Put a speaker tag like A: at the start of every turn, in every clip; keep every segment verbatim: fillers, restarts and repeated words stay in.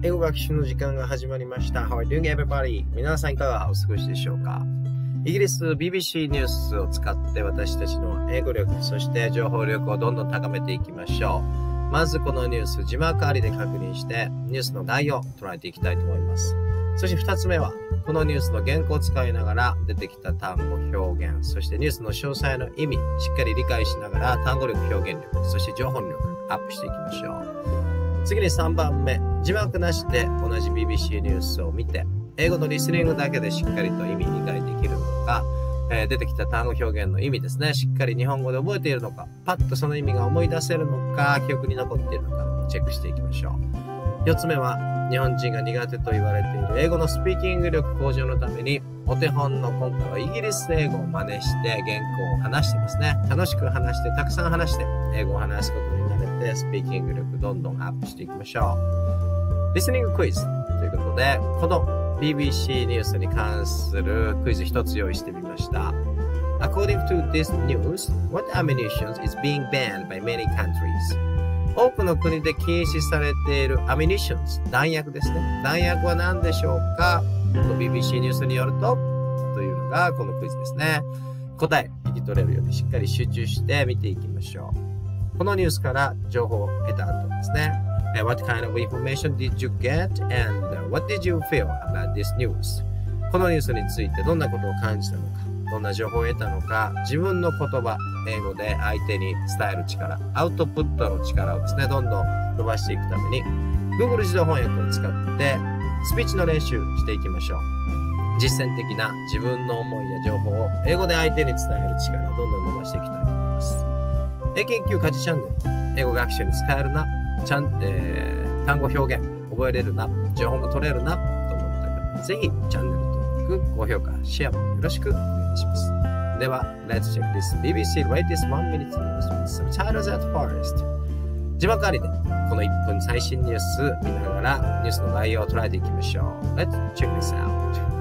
A: 英語学習の時間が始まりました。How are you doing, everybody? 皆さんいかがお過ごしでしょうか？イギリス ビービーシー ニュースを使って私たちの英語力、そして情報力をどんどん高めていきましょう。まずこのニュース、字幕ありで確認して、ニュースの概要を捉えていきたいと思います。そして二つ目は、このニュースの原稿を使いながら出てきた単語表現、そしてニュースの詳細の意味、しっかり理解しながら単語力、表現力、そして情報力アップしていきましょう。次にさんばんめ、字幕なしで同じ ビービーシー ニュースを見て、英語のリスニングだけでしっかりと意味理解できるのか、えー、出てきた単語表現の意味ですね、しっかり日本語で覚えているのか、パッとその意味が思い出せるのか、記憶に残っているのか、チェックしていきましょう。よっつめは、日本人が苦手と言われている英語のスピーキング力向上のために、お手本の今回はイギリス英語を真似して原稿を話してですね、楽しく話して、たくさん話して、英語を話すことに慣れて、スピーキング力どんどんアップしていきましょう。リスニングクイズということで、この ビービーシー ニュースに関するクイズ一つ用意してみました。According to this news, what ammunition is being banned by many countries?多くの国で禁止されているアミニションズ、弾薬ですね。弾薬は何でしょうか？ ビービーシー ニュースによると、というのがこのクイズですね。答え、聞き取れるようにしっかり集中して見ていきましょう。このニュースから情報を得た後ですね。What kind of information did you get and what did you feel about this news? このニュースについてどんなことを感じたのか、どんな情報を得たのか、自分の言葉、英語で相手に伝える力、アウトプットの力をですね、どんどん伸ばしていくために、Google 自動翻訳を使って、スピーチの練習していきましょう。実践的な自分の思いや情報を英語で相手に伝える力をどんどん伸ばしていきたいと思います。英検いっ級家事チャンネル、英語学習に使えるな、ちゃん、えー、単語表現、覚えれるな、情報も取れるな、と思った方、ぜひチャンネル登録、高評価、シェアもよろしくお願いします。では、Let's check this ビービーシー latest one minute news with subtitles at first. 字幕ありで、このいっぷん最新ニュース見ながら、ニュースの内容を捉えていきましょう。Let's check this out.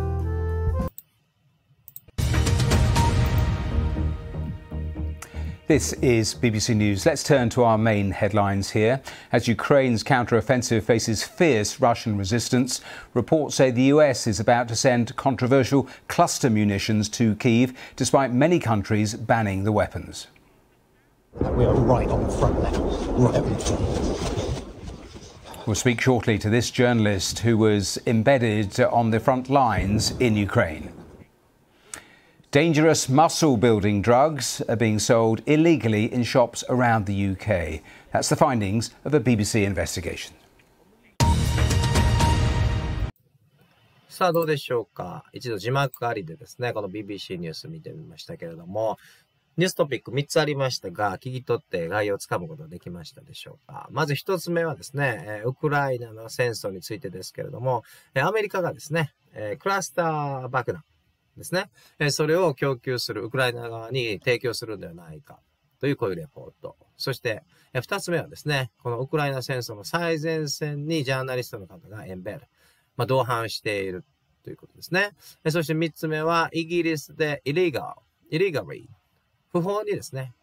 B: This is B B C News. Let's turn to our main headlines here. As Ukraine's counter-offensive faces fierce Russian resistance, reports say the U S is about to send controversial cluster munitions to Kyiv, despite many countries banning the weapons.
C: We are right on the front level, right on the front.
B: We'll speak shortly to this journalist who was embedded on the front lines in Ukraine.Dangerous muscle-building drugs are being sold illegally in shops around the U K. That's the findings of a B B C investigation.
A: さあどうでしょうか。一度字幕ありでですね、この ビービーシー ニュース見てみましたけれども、ニューストピックみっつありましたが、聞き取って概要をつかむことができましたでしょうか。まずひとつめはですね、ウクライナの戦争についてですけれども、アメリカがですね、クラスター爆弾ですね。それを供給する、ウクライナ側に提供するんではないかというこういうレポート。そして、二つ目はですね、このウクライナ戦争の最前線にジャーナリストの方がエンベル、まあ、同伴しているということですね。そして三つ目は、イギリスで illegal、illegally、不法にですね、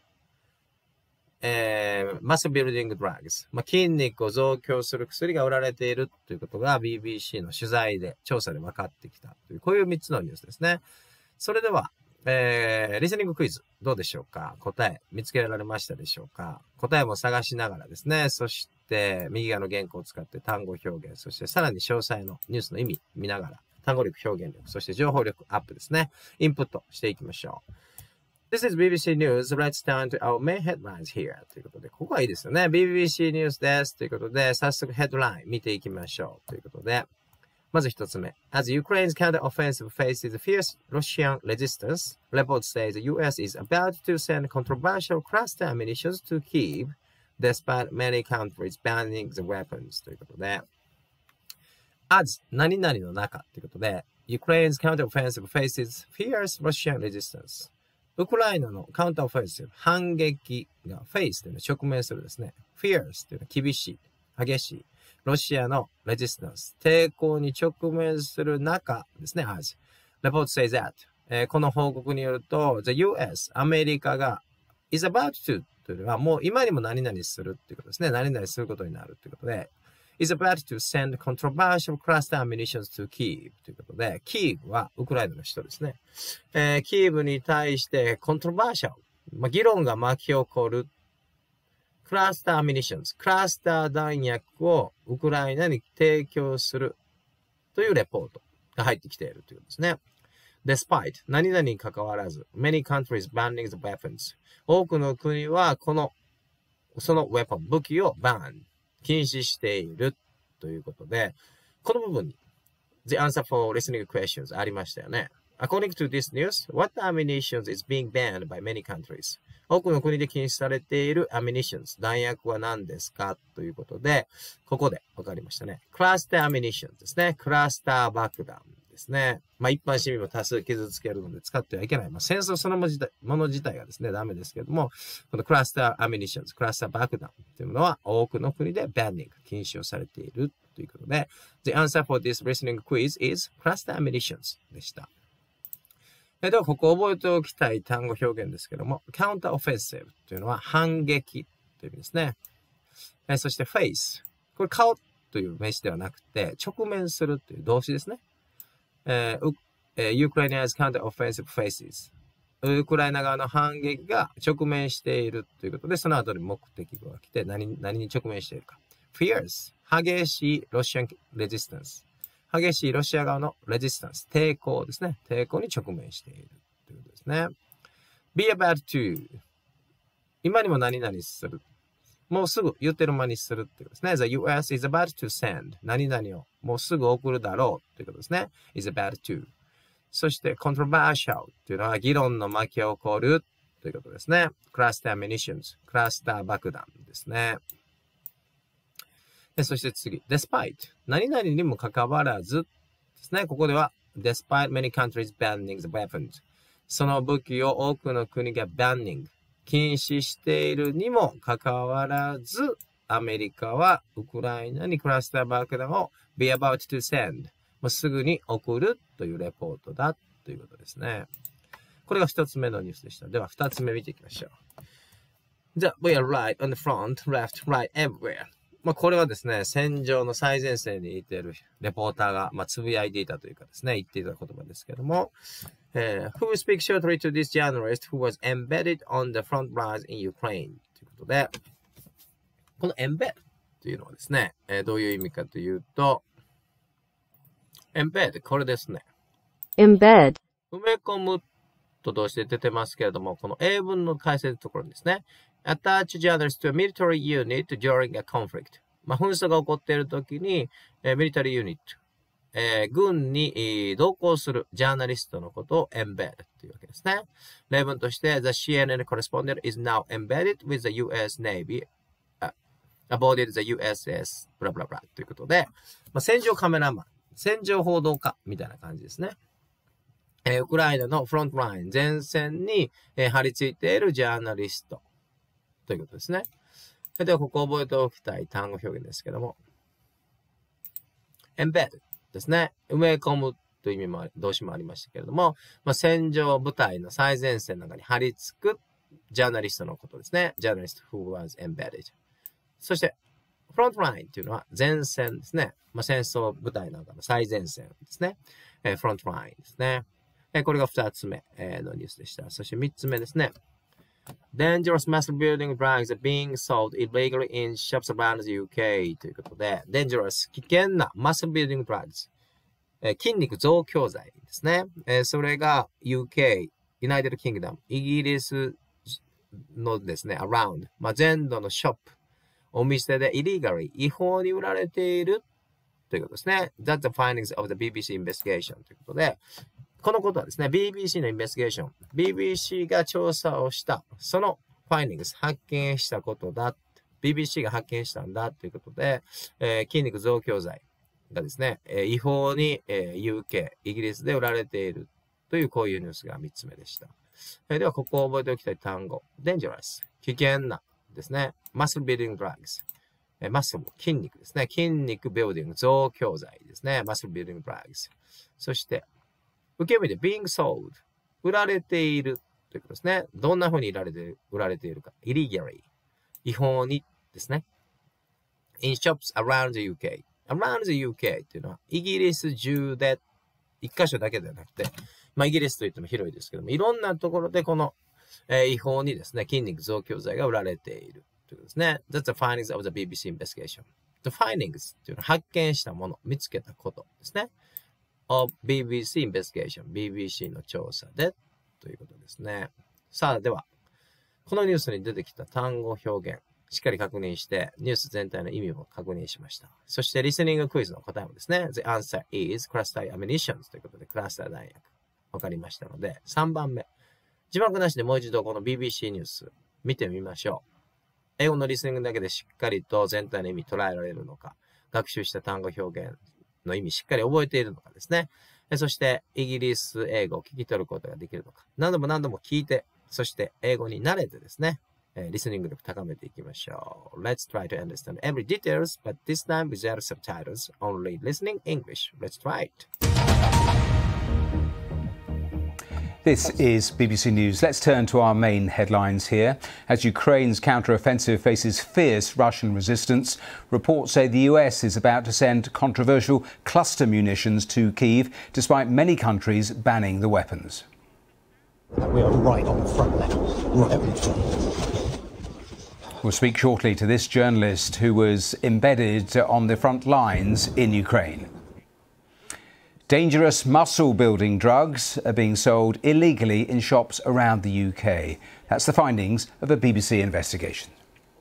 A: えー、マスビルディングドラッグス、まあ、筋肉を増強する薬が売られているということが ビービーシー の取材で、調査で分かってきたという、こういう三つのニュースですね。それでは、えー、リスニングクイズ、どうでしょうか？答え、見つけられましたでしょうか？答えも探しながらですね、そして、右側の原稿を使って単語表現、そしてさらに詳細のニュースの意味見ながら、単語力、表現力、そして情報力アップですね、インプットしていきましょう。This is ビービーシー News. Let's turn to our main headlines here. ということで、ここはいいですよね。ビービーシー ニュースです。ということで、早速ヘッドライン見ていきましょう。ということで、まず一つ目。As Ukraine's counter-offensive faces fierce Russian resistance, reports say the U S is about to send controversial cluster ammunition to Kyiv, despite many countries banning the weapons. ということで、as 何々の中ということで、Ukraine's counter-offensive faces fierce Russian resistance.ウクライナのカウンターオフェンシブ、反撃がフェイスというのは直面するですね。fierce というのは厳しい、激しい。ロシアのレジスタンス、抵抗に直面する中ですね。as. Report says that、えー、この報告によると、the ユーエス、アメリカが is about to というのはもう今にも何々するっていうことですね。何々することになるっていうことで、 is about to send controversial cluster ammunitions to Kyiv ということで、キーブはウクライナの人ですね。えー、キーブに対してコントロバーシャル、まあ、議論が巻き起こるクラスターアミニションズ、クラスター弾薬をウクライナに提供するというレポートが入ってきているということですね。Despite 何々に関わらず、many countries banning the weapons 多くの国はこのそのウェポン、武器をバン、禁止しているということで、この部分に The answer for listening questions ありましたよね。According to this news, what ammunitions is being banned by many countries? 多くの国で禁止されている ammunitions、弾薬は何ですかということで、ここで分かりましたね。クラスター ammunitions ですね。クラスター爆弾ですね。まあ一般市民も多数傷つけるので使ってはいけない。まあ戦争そのもの自体がですね、ダメですけれども、このクラスター ammunitions、クラスター爆弾というものは多くの国で banning、禁止をされているということで、The answer for this listening quiz is cluster ammunitions でした。では、ここ覚えておきたい単語表現ですけども、counter offensive というのは反撃という意味ですね。えそして face。これ顔という名詞ではなくて、直面するという動詞ですね。えーえー、Ukrainians counter offensive faces。ウクライナ側の反撃が直面しているということで、その後に目的語が来て何、何に直面しているか。fierce。激しいロシアンレジスタンス。激しいロシア側のレジスタンス、抵抗ですね。抵抗に直面しているということですね。be about to 今にも何々する。もうすぐ言ってる間にするってことですね。The ユーエス is about to send 何々をもうすぐ送るだろうということですね。is about to そして controversial というのは議論の巻き起こるということですね。cluster ammunitions クラスター爆弾ですね。そして次、despite 何々にもかかわらずですね。ここでは despite many countries banning the weapons その武器を多くの国が banning 禁止しているにもかかわらずアメリカはウクライナにクラスター爆弾を be about to send もうすぐに送るというレポートだということですね。これが一つ目のニュースでした。では二つ目見ていきましょう。じゃあ、we are right on the front, left, right, everywhereまあこれはですね、戦場の最前線にいているレポーターが、まあ、つぶやいていたというかですね、言っていた言葉ですけども、えー、who will speak shortly to this journalist who was embedded on the front lines in Ukraine ということで、この embed というのはですね、えー、どういう意味かというと、embed これですね。
D: embed
A: 埋め込むと動詞で出てますけれども、この英文の解説のところにですね、attach journalists to a military unit during a conflict。まあ、紛争が起こっているときに、えー、ミリタリーユニット、えー、軍に、えー、同行するジャーナリストのことを embed というわけですね。例文として、The シーエヌエヌ correspondent is now embedded with the ユーエス Navy、aboarded the ユーエスエス blah blah blah ということで、まあ、戦場カメラマン、戦場報道家みたいな感じですね。えー、ウクライナのフロントライン、前線に、えー、張り付いているジャーナリストということですね。では、ここ覚えておきたい単語表現ですけども、embed ですね。埋め込むという意味も、動詞もありましたけれども、まあ、戦場部隊の最前線の中に張り付くジャーナリストのことですね。ジャーナリスト who was embedded。そして、フロントラインというのは前線ですね。まあ、戦争部隊の中の最前線ですね。えー、フロントラインですね。えー、これが二つ目のニュースでした。そして三つ目ですね。Dangerous muscle building drugs are being sold illegally in shops around the ユーケー ということで、dangerous 危険な muscle building drugs、えー、筋肉増強剤ですね。えー、それが ユーケー、United Kingdom、イギリスのですね、around、まあ、全土のショップ、お店で illegally、違法に売られているということですね。That's the findings of the ビービーシー investigation ということで、このことはですね、ビービーシー のインベスティゲーション、ビービーシー が調査をした、そのファインディングス、発見したことだ、ビービーシー が発見したんだということで、えー、筋肉増強剤がですね、えー、違法に、えー、ユーケー、イギリスで売られているというこういうニュースがみっつめでした。えー、では、ここを覚えておきたい単語、dangerous、危険なですね、muscle building drugs、えー、マッスル、筋肉ですね、筋肉ビルディング、増強剤ですね、muscle building drugs。そして、受け身で being sold 売られているということですね。どんな風に売られて売られているか。illegally 違法にですね。 in shops around the ユーケー。around the ユーケー っていうのは、イギリス中で、一箇所だけではなくて、まあ、イギリスといっても広いですけども、いろんなところでこの、えー、違法にですね、筋肉増強剤が売られているということですね。That's the findings of the ビービーシー investigation.The findings っていうのは発見したもの、見つけたことですね。of ビービーシー investigation、ビービーシー の調査でということですね。さあ、では、このニュースに出てきた単語表現、しっかり確認して、ニュース全体の意味も確認しました。そして、リスニングクイズの答えもですね、The answer is cluster ammunitions ということで、クラスター弾薬。わかりましたので、さんばんめ。字幕なしでもう一度この ビービーシー ニュース見てみましょう。英語のリスニングだけでしっかりと全体の意味捉えられるのか、学習した単語表現の意味しっかり覚えているのかですね。そして、イギリス英語を聞き取ることができるのか。何度も何度も聞いて、そして英語に慣れてですね、リスニング力高めていきましょう。Let's try to understand every details, but this time without subtitles, only listening English. Let's try
B: it.This is B B C News. Let's turn to our main headlines here. As Ukraine's counter-offensive faces fierce Russian resistance, reports say the U S is about to send controversial cluster munitions to Kyiv, despite many countries banning the weapons.
C: We are right on the front level, right on the front.
B: We'll speak shortly to this journalist who was embedded on the front lines in Ukraine.Dangerous muscle-building drugs are being sold illegally in shops around the U K. That's the findings of a ビービーシー investigation.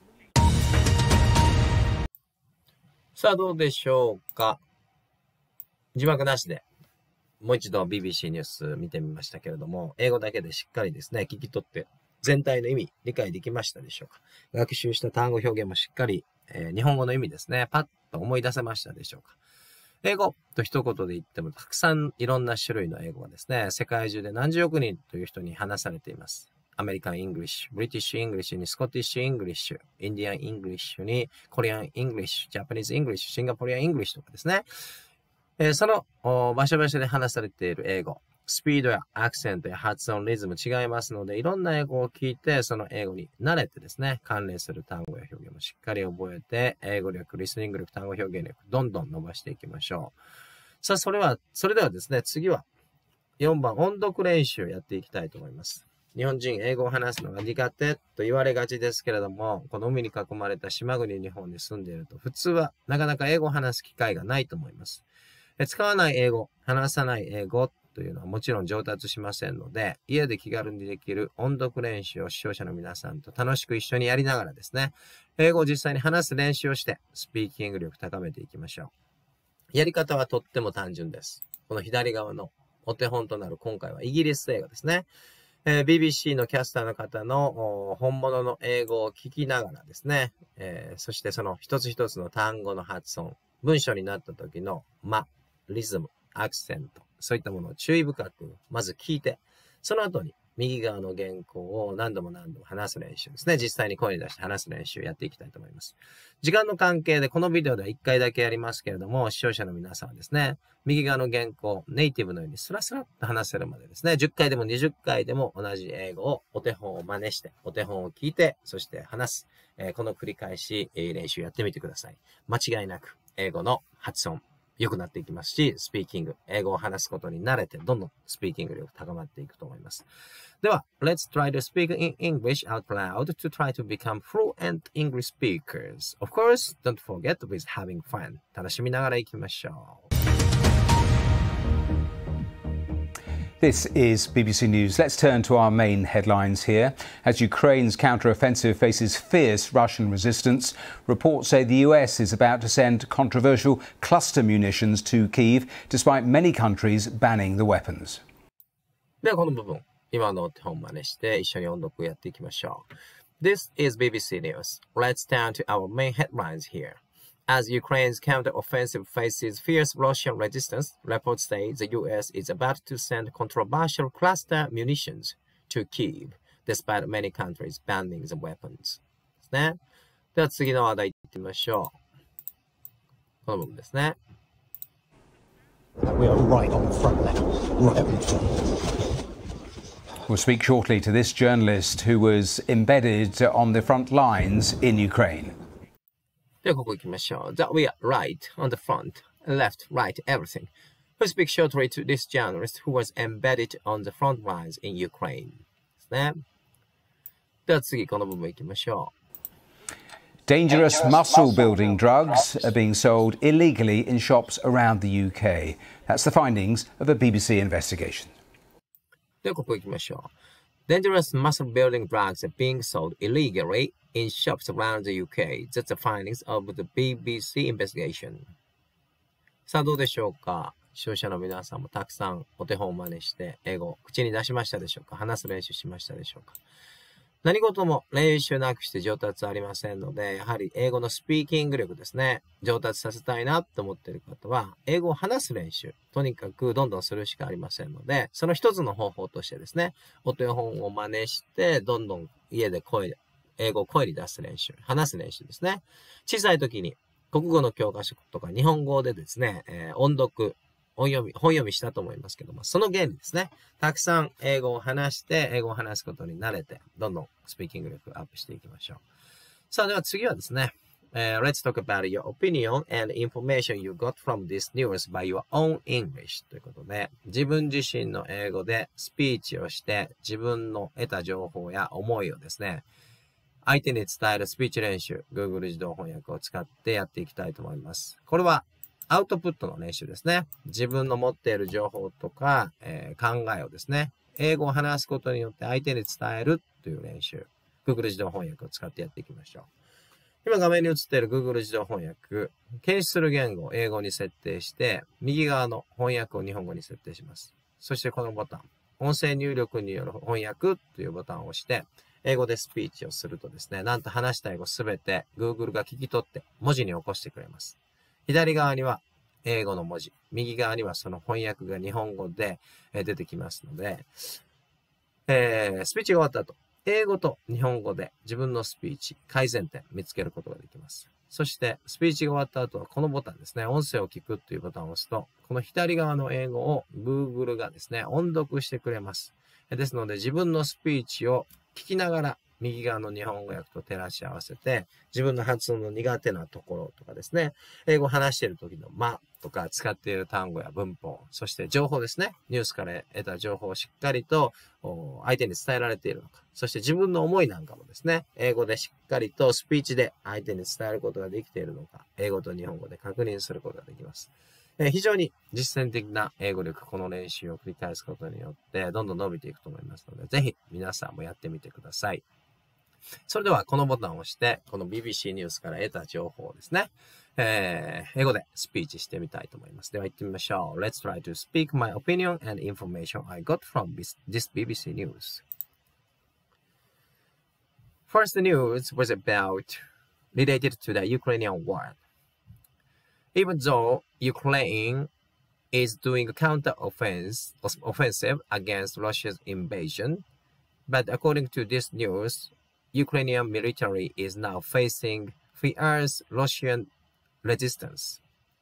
A: さあ、どうでしょうか。字幕なしで、もう一度 ビービーシー ニュース見てみましたけれども、英語だけでしっかりですね、聞き取って全体の意味理解できましたでしょうか。学習した単語表現もしっかり、えー、日本語の意味ですね、パッと思い出せましたでしょうか。英語と一言で言ってもたくさんいろんな種類の英語がですね、世界中で何十億人という人に話されています。アメリカン・イングリッシュ、ブリティッシュ・イングリッシュにスコティッシュ・イングリッシュ、インディアン・イングリッシュにコリアン・イングリッシュ、ジャパニーズ・イングリッシュ、シンガポリアン・イングリッシュとかですね。えー、その場所場所で話されている英語、スピードやアクセントや発音、リズム違いますので、いろんな英語を聞いて、その英語に慣れてですね、関連する単語や表現もしっかり覚えて、英語力、リスニング力、単語表現力、どんどん伸ばしていきましょう。さあ、それは、それではですね、次はよんばん音読練習をやっていきたいと思います。日本人、英語を話すのが苦手と言われがちですけれども、この海に囲まれた島国日本に住んでいると、普通はなかなか英語を話す機会がないと思います。使わない英語、話さない英語というのはもちろん上達しませんので、家で気軽にできる音読練習を視聴者の皆さんと楽しく一緒にやりながらですね、英語を実際に話す練習をして、スピーキング力高めていきましょう。やり方はとっても単純です。この左側のお手本となる今回はイギリス英語ですね。えー、ビービーシー のキャスターの方の本物の英語を聞きながらですね、えー、そしてその一つ一つの単語の発音、文章になった時の間、リズム、アクセント、そういったものを注意深くまず聞いて、その後に右側の原稿を何度も何度も話す練習ですね。実際に声に出して話す練習をやっていきたいと思います。時間の関係でこのビデオではいっかいだけやりますけれども、視聴者の皆さんはですね、右側の原稿、ネイティブのようにスラスラっと話せるまでですね、じゅっかいでもにじゅっかいでも同じ英語をお手本を真似して、お手本を聞いて、そして話す。えー、この繰り返し、えー、練習やってみてください。間違いなく英語の発音、良くなっていきますし、スピーキング、英語を話すことに慣れて、どんどんスピーキング力高まっていくと思います。では、let's try to speak in English out loud to try to become fluent English speakers. Of course, don't forget with having fun. 楽しみながら行きましょう。
B: This is B B C News. Let's turn to our main headlines here. As Ukraine's counter-offensive faces fierce Russian resistance, reports say the U S is about to send controversial cluster munitions to Kyiv, despite many countries banning the weapons.
A: ではこの部分、今のお手本真似して一緒に音読やっていきましょう。This is ビービーシー News. Let's turn to our main headlines here.As Ukraine's counter-offensive faces fierce Russian resistance, reports say the U S is about to send controversial cluster munitions to Kyiv, despite many countries banning the weapons. ですね。では次の話題いってみましょう。この部分ですね。
C: We are right on the front level, right on the front.
B: We'll speak shortly to this journalist who was embedded on the front lines in Ukraine.
A: ではここ行きましょう。That we are right on the front, left, right, everything. Who speaks shortly to this journalist who was embedded on the front lines in Ukraine. ですね。では次この部分行きましょう。
B: Dangerous muscle-building drugs are being sold illegally in shops around the U K. That's the findings of a B B C investigation.
A: ではここ行きましょう。Dangerous muscle-building drugs are being sold illegally in shops around the U K. That's the findings of the B B C investigation. さあどうでしょうか。視聴者の皆さんもたくさんお手本を真似して英語を口に出しましたでしょうか。話す練習しましたでしょうか。何事も練習なくして上達ありませんので、やはり英語のスピーキング力ですね、上達させたいなと思っている方は、英語を話す練習、とにかくどんどんするしかありませんので、その一つの方法としてですね、お手本を真似して、どんどん家で声で、英語を声に出す練習、話す練習ですね。小さい時に国語の教科書とか日本語でですね、えー、音読、本読み、本読みしたと思いますけども、その原理ですね。たくさん英語を話して、英語を話すことに慣れて、どんどんスピーキング力アップしていきましょう。さあ、では次はですね、uh, Let's talk about your opinion and information you got from this news by your own English ということで、自分自身の英語でスピーチをして、自分の得た情報や思いをですね、相手に伝えるスピーチ練習、Google 自動翻訳を使ってやっていきたいと思います。これはアウトプットの練習ですね。自分の持っている情報とか、えー、考えをですね、英語を話すことによって相手に伝えるという練習。Google 自動翻訳を使ってやっていきましょう。今画面に映っている Google 自動翻訳、検出する言語を英語に設定して、右側の翻訳を日本語に設定します。そしてこのボタン、音声入力による翻訳というボタンを押して、英語でスピーチをするとですね、なんと話した英語すべて Google が聞き取って文字に起こしてくれます。左側には英語の文字、右側にはその翻訳が日本語で出てきますので、えー、スピーチが終わった後、英語と日本語で自分のスピーチ、改善点見つけることができます。そして、スピーチが終わった後はこのボタンですね、音声を聞くというボタンを押すと、この左側の英語を Google がですね、音読してくれます。ですので、自分のスピーチを聞きながら、右側の日本語訳と照らし合わせて、自分の発音の苦手なところとかですね、英語を話している時の間とか使っている単語や文法、そして情報ですね、ニュースから得た情報をしっかりと相手に伝えられているのか、そして自分の思いなんかもですね、英語でしっかりとスピーチで相手に伝えることができているのか、英語と日本語で確認することができます。え非常に実践的な英語力、この練習を繰り返すことによって、どんどん伸びていくと思いますので、ぜひ皆さんもやってみてください。それではこのボタンを押して、この ビービーシー ニュースから得た情報をですね、えー、英語でスピーチしてみたいと思います。では行ってみましょう。Let's try to speak my opinion and information I got from this, this ビービーシー news. First news was about related to the Ukrainian war. Even though Ukraine is doing a counter-offense offensive against Russia's invasion, but according to this news, Ukrainian military is now facing fierce Russian resistance.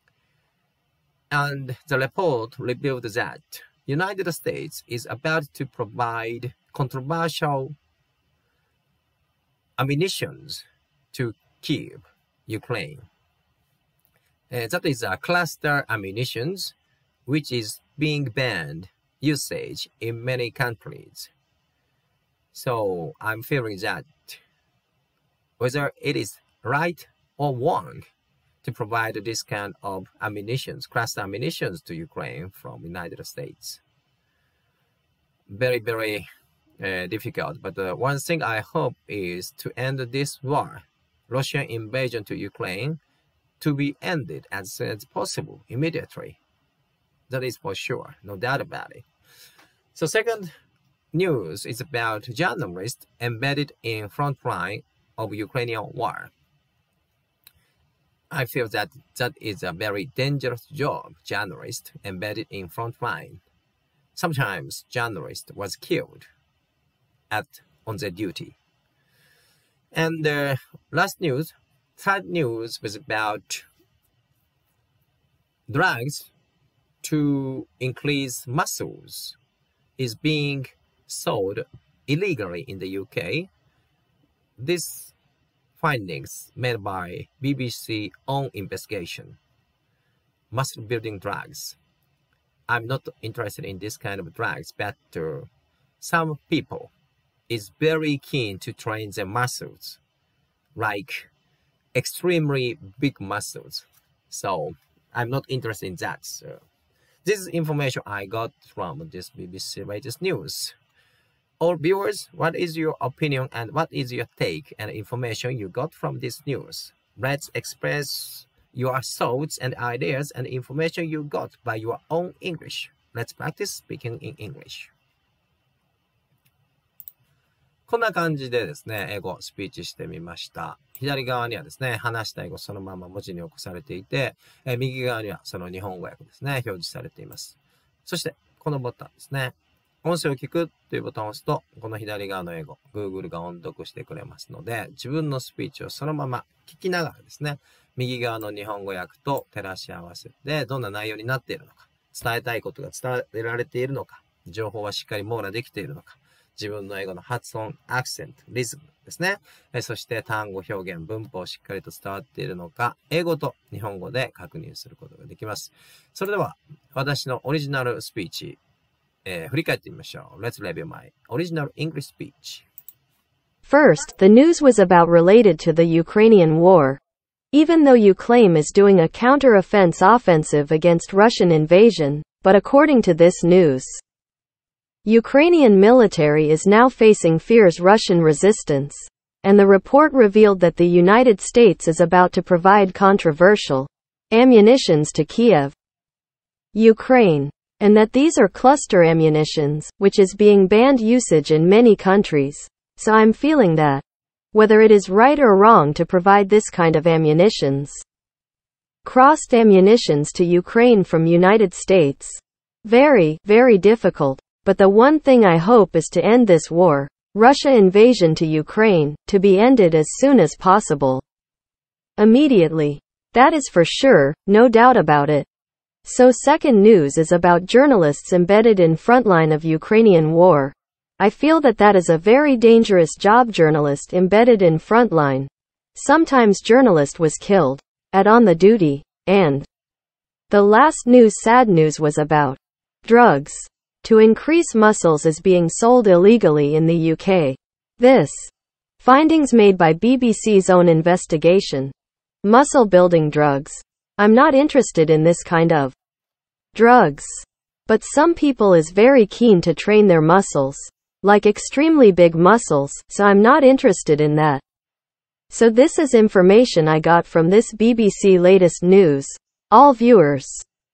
A: And the report revealed that United States is about to provide controversial ammunition to Kyiv, Ukraine. Uh, that is a cluster ammunition, which is being banned usage in many countries. So I'm feeling that whether it is right or wrong to provide this kind of ammunition, cluster ammunition to Ukraine from the United States. Very, very uh, difficult. But uh, one thing I hope is to end this war, Russian invasion to Ukraine, to be ended as soon as possible, immediately. That is for sure, no doubt about it. So second news is about journalists embedded in front line of Ukrainian war. I feel that that is a very dangerous job, journalist embedded in front line. Sometimes journalist was killed at on their duty. And the last news, third news was about drugs to increase muscles is being sold illegally in the U K. This findings made by B B C own investigation. Muscle building drugs. I'm not interested in this kind of drugs, but uh, some people is very keen to train their muscles, like extremely big muscles. So I'm not interested in that. So this is information I got from this B B C latest news. All viewers, what is your opinion and what is your take and information you got from this news? Let's express your thoughts and ideas and information you got by your own English. Let's practice speaking in English. こんな感じでですね、英語スピーチしてみました。左側にはですね、話した英語そのまま文字に起こされていて、え右側にはその日本語訳ですね、表示されています。そして、このボタンですね。音声を聞くというボタンを押すと、この左側の英語、Google が音読してくれますので、自分のスピーチをそのまま聞きながらですね、右側の日本語訳と照らし合わせて、どんな内容になっているのか、伝えたいことが伝えられているのか、情報はしっかり網羅できているのか、自分の英語の発音、アクセント、リズムですね。そして単語、表現、文法をしっかりと伝わっているのか、英語と日本語で確認することができます。それでは、私のオリジナルスピーチ、えー、振り返ってみましょう。Let's review my original English speech.
D: First, the news was about related to the Ukrainian war. Even though Ukraine is doing a counter-offense offensive against Russian invasion, but according to this news, Ukrainian military is now facing fierce Russian resistance, and the report revealed that the United States is about to provide controversial ammunitions to Kiev, Ukraine, and that these are cluster ammunitions, which is being banned usage in many countries. So I'm feeling that, whether it is right or wrong to provide this kind of ammunitions, crossed ammunitions to Ukraine from United States, very, very difficult. But the one thing I hope is to end this war, Russia invasion to Ukraine, to be ended as soon as possible. Immediately. That is for sure, no doubt about it. So second news is about journalists embedded in frontline of Ukrainian war. I feel that that is a very dangerous job, journalist embedded in frontline. Sometimes journalist was killed, at on the duty, and the last news, sad news, was about drugs to increase muscles is being sold illegally in the U K. This findings made by B B C's own investigation. Muscle building drugs. I'm not interested in this kind of drugs. But some people is very keen to train their muscles, like extremely big muscles, so I'm not interested in that. So this is information I got from this B B C latest news. All viewers,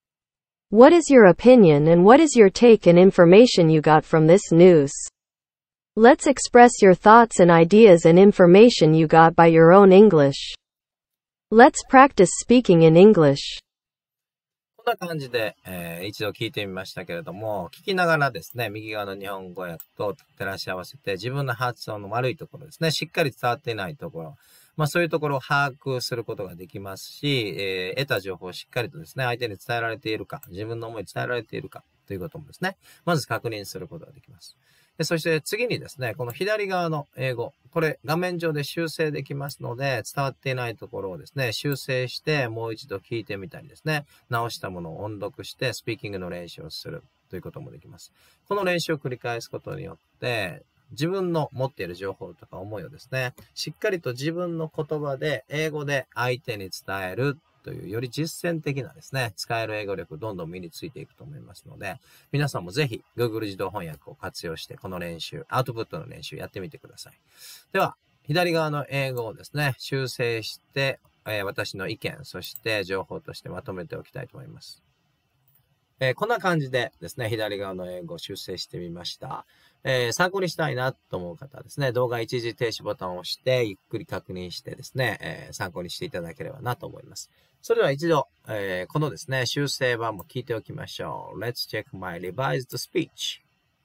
D: what is your opinion and what is your take and information you got from this news? Let's express your thoughts and ideas and information you got by your own English. Let's practice speaking in English.
A: こんな感じで、えー、一度聞いてみましたけれども、聞きながらですね、右側の日本語訳と照らし合わせて、自分の発音の悪いところですね、しっかり伝わっていないところ、まあそういうところを把握することができますし、えー、得た情報をしっかりとですね、相手に伝えられているか、自分の思い伝えられているかということもですね、まず確認することができます。でそして次にですね、この左側の英語、これ画面上で修正できますので、伝わっていないところをですね、修正してもう一度聞いてみたりですね、直したものを音読してスピーキングの練習をするということもできます。この練習を繰り返すことによって、自分の持っている情報とか思いをですね、しっかりと自分の言葉で、英語で相手に伝えるという、より実践的なですね、使える英語力、どんどん身についていくと思いますので、皆さんもぜひ Google 自動翻訳を活用して、この練習、アウトプットの練習やってみてください。では、左側の英語をですね、修正して、えー、私の意見、そして情報としてまとめておきたいと思います。えー、こんな感じでですね、左側の英語を修正してみました。えー、参考にしたいなと思う方はですね、動画一時停止ボタンを押して、ゆっくり確認してですね、えー、参考にしていただければなと思います。それでは一度、えー、このですね、修正版も聞いておきましょう。Let's check my revised speech.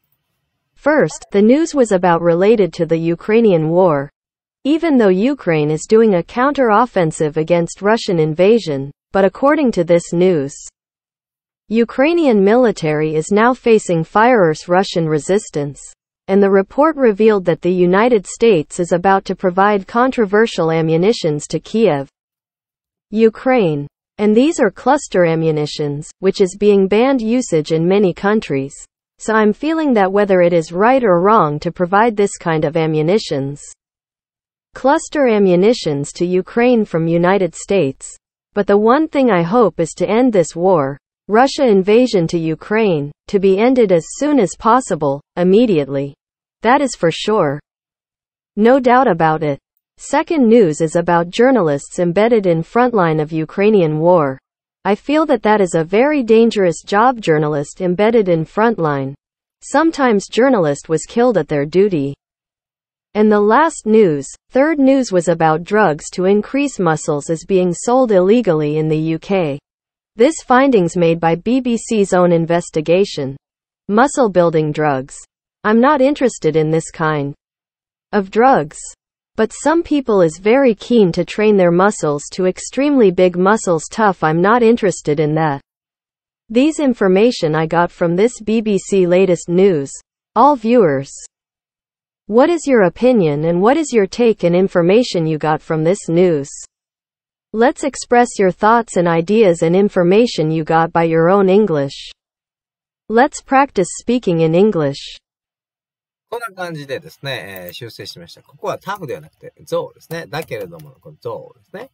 D: First, the news was about related to the Ukrainian war. Even though Ukraine is doing a counter-offensive against Russian invasion, but according to this news, Ukrainian military is now facing fierce Russian resistance, and the report revealed that the United States is about to provide controversial ammunitions to Kiev, Ukraine. And these are cluster ammunitions, which is being banned usage in many countries. So I'm feeling that whether it is right or wrong to provide this kind of ammunitions. Cluster ammunitions to Ukraine from United States. But the one thing I hope is to end this war, Russia invasion to Ukraine, to be ended as soon as possible, immediately. That is for sure. No doubt about it. Second news is about journalists embedded in frontline of Ukrainian war. I feel that that is a very dangerous job, journalist embedded in frontline. Sometimes journalist was killed at their duty. And the last news, third news was about drugs to increase muscles is being sold illegally in the U K. This findings made by B B C's own investigation. Muscle building drugs. I'm not interested in this kind of drugs. But some people is very keen to train their muscles to extremely big muscles. Tough. I'm not interested in that. These information I got from this B B C latest news. All viewers. What is your opinion and what is your take and information you got from this news? Let's express your thoughts and ideas and information you got by your own English. Let's practice speaking in English.
A: こんな感じでですね、えー、修正しました。ここはタフではなくて、ゾウですね。だけれども、このゾウですね。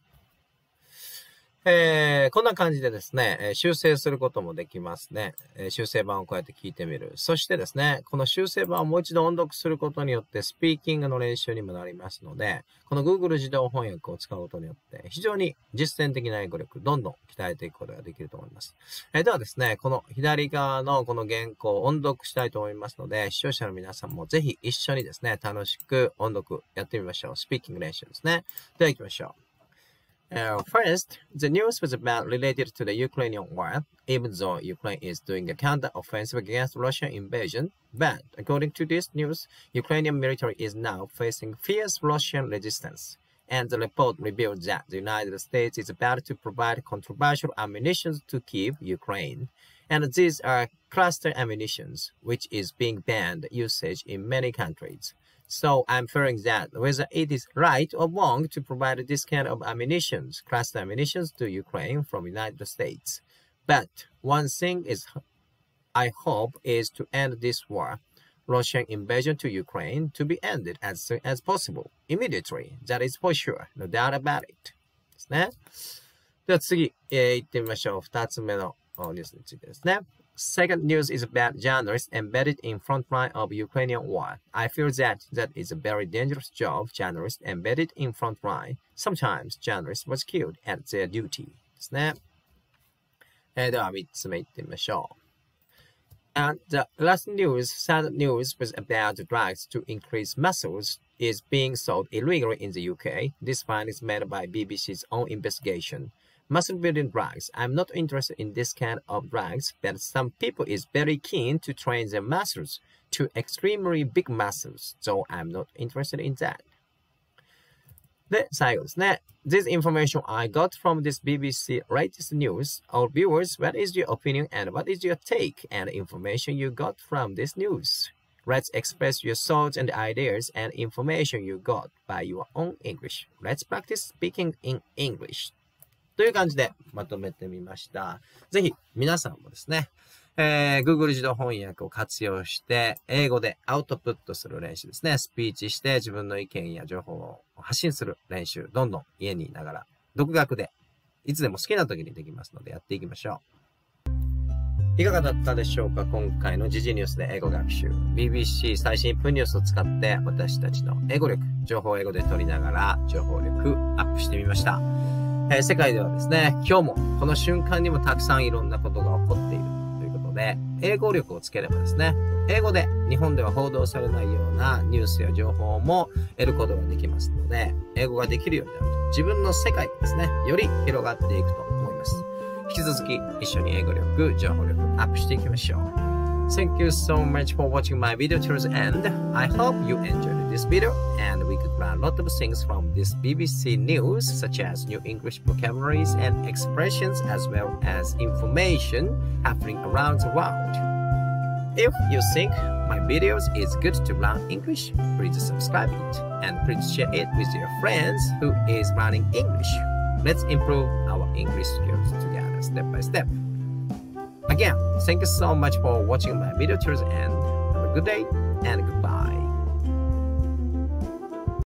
A: えー、こんな感じでですね、えー、修正することもできますね、えー。修正版をこうやって聞いてみる。そしてですね、この修正版をもう一度音読することによって、スピーキングの練習にもなりますので、この Google 自動翻訳を使うことによって、非常に実践的な英語力、どんどん鍛えていくことができると思います。えー、ではですね、この左側のこの原稿を音読したいと思いますので、視聴者の皆さんもぜひ一緒にですね、楽しく音読やってみましょう。スピーキング練習ですね。では行きましょう。Uh, first, the news was about related to the Ukrainian war, even though Ukraine is doing a counter-offensive against Russian invasion. But according to this news, Ukrainian military is now facing fierce Russian resistance. And the report revealed that the United States is about to provide controversial ammunition to Kiev, Ukraine. And these are cluster ammunitions, which is being banned usage in many countries. So I'm fearing that whether it is right or wrong to provide this kind of ammunitions, cluster ammunitions to Ukraine from United States. But one thing is I hope is to end this war, Russian invasion to Ukraine, to be ended as soon as possible, immediately. That is for sure, no doubt about it. ですね。では次、えー、行ってみましょう。二つ目のニュースについてですね。Second news is about journalists embedded in front line of Ukrainian war. I feel that that is a very dangerous job, journalists embedded in front line. Sometimes journalists was killed at their duty. ですね。えー、では三つ目いってみましょう。And the last news, sad news, was about the drugs to increase muscles is being sold illegally in the U K. This find is made by B B C's own investigation. Muscle-building drugs. I'm not interested in this kind of drugs, but some people is very keen to train their muscles to extremely big muscles, so I'm not interested in that. で、最後ですね。This information I got from this B B C latest news. All viewers, what is your opinion and what is your take and information you got from this news? Let's express your thoughts and ideas and information you got by your own English. Let's practice speaking in English. という感じでまとめてみました。ぜひ皆さんもですね、えー、Google 自動翻訳を活用して英語でアウトプットする練習ですね。スピーチして自分の意見や情報を発信する練習、どんどん家にいながら独学でいつでも好きな時にできますのでやっていきましょう。いかがだったでしょうか。今回の時事ニュースで英語学習 ビービーシー 最新いっぷんニュースを使って私たちの英語力、情報を英語で取りながら情報力アップしてみました。えー、世界ではですね、今日もこの瞬間にもたくさんいろんなことが起こっているということで、英語力をつければですね、英語で日本では報道されないようなニュースや情報も得ることができますので、英語ができるようになると自分の世界がですね、より広がっていくと思います。引き続き一緒に英語力、情報力アップしていきましょう。Thank you so much for watching my video till the end. I hope you enjoyed this video and we could learn a lot of things from this B B C news such as new English vocabularies and expressions as well as information happening around the world. If you think my videos is good to learn English, please subscribe it and please share it with your friends who is learning English. Let's improve our English skills together step by step. Again, thank you so much for watching my video till the end. Have a good day and goodbye.